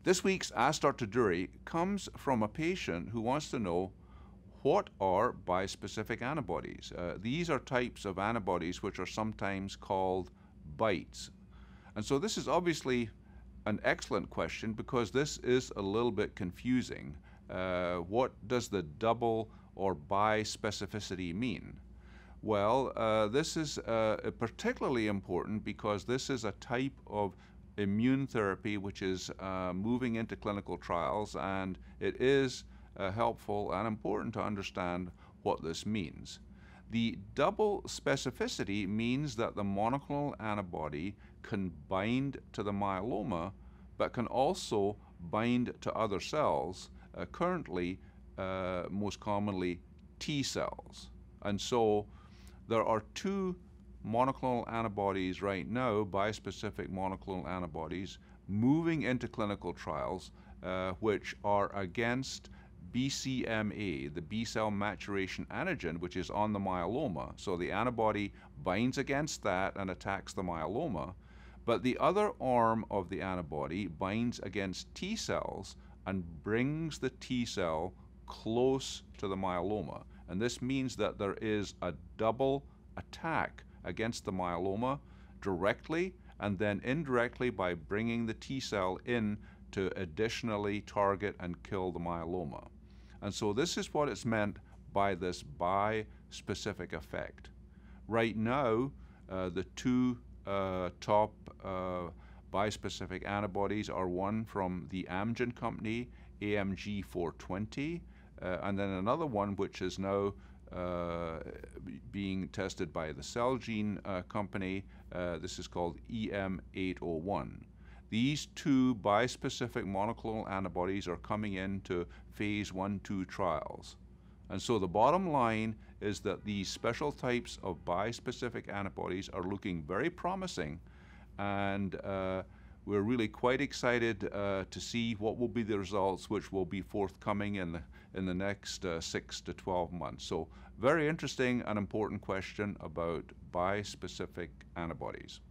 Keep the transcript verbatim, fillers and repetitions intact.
This week's Ask Doctor Durie comes from a patient who wants to know, what are bispecific antibodies? Uh, these are types of antibodies which are sometimes called bites. And so this is obviously an excellent question because this is a little bit confusing. Uh, what does the double or bispecificity mean? Well, uh, this is uh, particularly important because this is a type of immune therapy which is uh, moving into clinical trials, and it is uh, helpful and important to understand what this means. The double specificity means that the monoclonal antibody can bind to the myeloma, but can also bind to other cells, uh, currently uh, most commonly T cells. And so there are two monoclonal antibodies right now, bispecific monoclonal antibodies, moving into clinical trials, uh, which are against B C M A, the B-cell maturation antigen, which is on the myeloma. So the antibody binds against that and attacks the myeloma, but the other arm of the antibody binds against T cells and brings the T cell close to the myeloma. And this means that there is a double attack against the myeloma directly and then indirectly by bringing the T cell in to additionally target and kill the myeloma. And so this is what is meant by this bispecific effect. Right now, uh, the two uh, top uh, bispecific antibodies are one from the Amgen company, A M G four twenty, uh, and then another one which is now Uh, being tested by the Celgene uh, company. Uh, this is called E M eight oh one. These two bispecific monoclonal antibodies are coming into phase one two trials. And so the bottom line is that these special types of bispecific antibodies are looking very promising, and uh, we're really quite excited uh, to see what will be the results, which will be forthcoming in the in the next uh, six to twelve months. So very interesting and important question about bispecific antibodies.